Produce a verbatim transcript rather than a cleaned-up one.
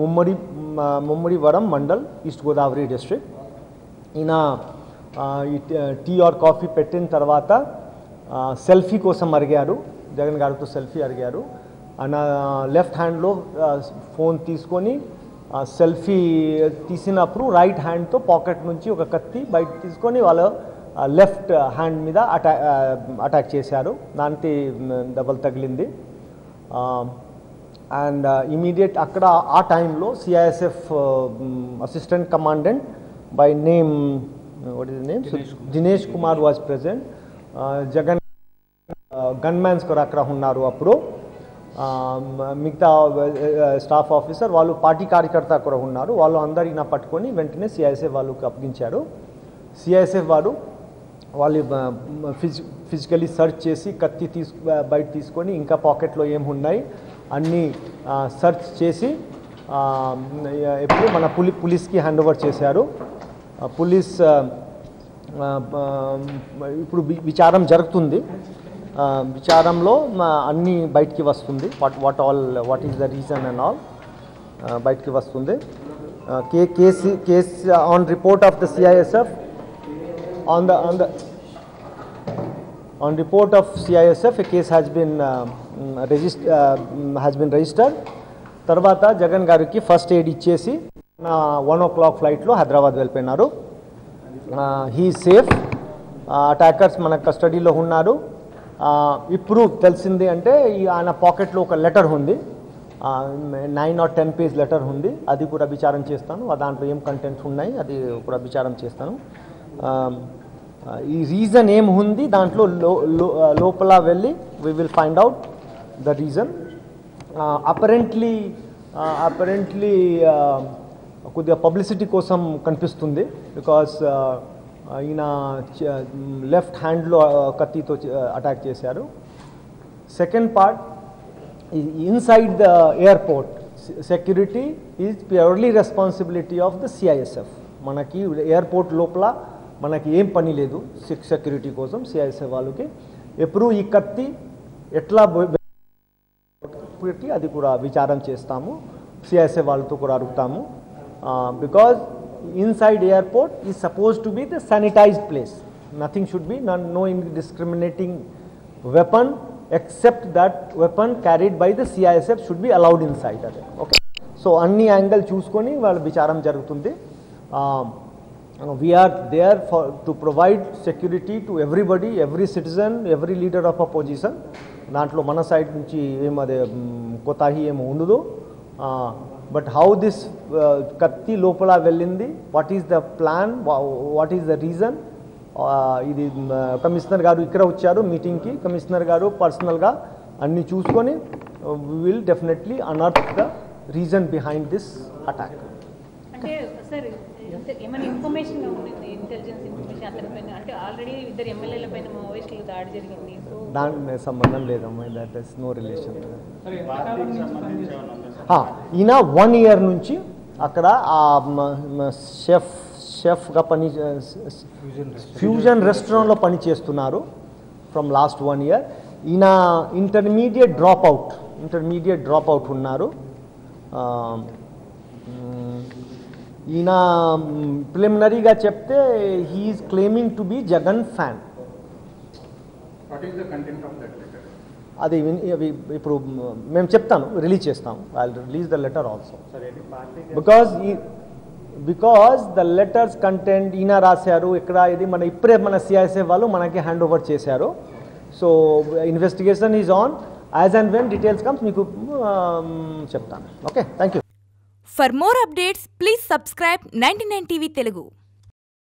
Mummadi Mummidivaram mandal, East Godavari district. ఈయన tea or coffee పెట్టిన తర్వాత సెల్ఫీ కోసం అడిగారు, జగన్ గారితో సెల్ఫీ అడిగారు. ఆయన లెఫ్ట్ హ్యాండ్లో ఫోన్ తీసుకొని సెల్ఫీ తీసినప్పుడు రైట్ హ్యాండ్తో పాకెట్ నుంచి ఒక కత్తి బయట తీసుకొని వాళ్ళ లెఫ్ట్ హ్యాండ్ మీద అటా అటాక్ చేశారు. దానికి దెబ్బలు తగిలింది. అండ్ ఇమీడియట్ అక్కడ ఆ టైంలో CISF assistant commandant by name what is name Dinesh Kumar was present. Jagan gunmans కూడా అక్కడ ఉన్నారు. అప్పుడు మిగతా స్టాఫ్ ఆఫీసర్ వాళ్ళు పార్టీ కార్యకర్త కూడా ఉన్నారు. వాళ్ళు అందరు ఈయన పట్టుకొని వెంటనే సిఐఎస్ఎఫ్ వాళ్ళకి అప్పగించారు. సిఐఎస్ఎఫ్ వారు వాళ్ళు ఫిజి ఫిజికలీ సర్చ్ చేసి కత్తి తీసు బయట తీసుకొని ఇంకా పాకెట్లో ఏమి ఉన్నాయి అన్నీ సర్చ్ చేసి ఎప్పుడు మన పులి పులిస్కి హ్యాండ్ ఓవర్ చేశారు. పులిస్ ఇప్పుడు విచారం జరుగుతుంది. విచారంలో అన్నీ బయటికి వస్తుంది. What what all what is the reason and all బయటికి వస్తుంది. కే case case on report of the CISF on the on the on report of CISF a case has been register has been registered. తర్వాత జగన్ గారికి first aid ఇచ్చేసి one o'clock ఫ్లైట్లో హైదరాబాద్ వెళ్ళిపోయినారు. He safe. Attackers మన కస్టడీలో ఉన్నారు. ఇప్పుడు తెలిసింది అంటే ఆయన పాకెట్లో ఒక లెటర్ ఉంది, nine or ten page letter ఉంది. అది కూడా విచారం చేస్తాను. దాంట్లో ఏం కంటెంట్స్ ఉన్నాయి అది కూడా విచారం చేస్తాను. ఈ రీజన్ ఏం ఉంది దాంట్లో లోపల వెళ్ళి we will find out the reason. Apparently apparently కొద్దిగా పబ్లిసిటీ కోసం కనిపిస్తుంది. బికాస్ ఈయన లెఫ్ట్ హ్యాండ్లో కత్తితో అటాక్ చేశారు. Second part, inside the airport security is purely responsibility of the CISF. మనకి ఎయిర్పోర్ట్ లోపల మనకి ఏం పని లేదు సెక్యూరిటీ కోసం సిఐఎస్ఎఫ్ వాళ్ళకి. ఎప్పుడు ఈ కత్తి ఎట్లా పెట్టి అది కూడా విచారం చేస్తాము, సిఐఎస్ఎఫ్ వాళ్ళతో కూడా అడుగుతాము. Because inside airport is supposed to be the sanitized place. Nothing should be, no, no indiscriminating weapon except that weapon carried by the C I S F should be allowed inside. Okay. So anni angle choosukoni vallu vicharam jarugutundi. We are there for to provide security to everybody, every citizen, every leader of opposition. Dantlo mana side nunchi em ade kotahi em undadu. But how this uh, katti lopala vellindi, what is the plan, what is the reason? ఇది commissioner గారు ఇక్కడ వచ్చారు మీటింగ్కి. Commissioner గారు పర్సనల్గా అన్ని చూసుకొని we will definitely unearth the reason behind this attack. అంటే సార్ ఏమైనా ఇన్ఫర్మేషన్ ఉంది, ఇంటెలిజెన్స్ ఇన్ఫర్మేషన్ అతని పైన, అంటే ఆల్రెడీ ఇద్దరు ఎమ్మెల్యేల పైన మావోయిస్టులు దాడి జరిగింది, సో దానికి సంబంధం లేదమ్మా. That is no relation. ఈయన వన్ ఇయర్ నుంచి అక్కడ షెఫ్ షెఫ్గా పని ఫ్యూజన్ రెస్టారెంట్లో పని చేస్తున్నారు ఫ్రమ్ లాస్ట్ వన్ ఇయర్. ఈయన intermediate drop out intermediate drop out ఉన్నారు. ఈయన ప్రిలిమినరీగా చెప్తే he is claiming to be Jagan fan. అది ఇప్పుడు మేము చెప్తాను, రిలీజ్ చేస్తాము. I release the letter also. Because because the letters content ఈయన రాశారు ఇక్కడ. ఇది మన ఇప్పుడే మన సిఐఎస్ఎఫ్ వాళ్ళు మనకి హ్యాండ్ ఓవర్ చేశారు. So investigation is on. As and when details comes మీకు చెప్తాను. Okay, thank you. For more updates, please subscribe ninety-nine T V Telugu.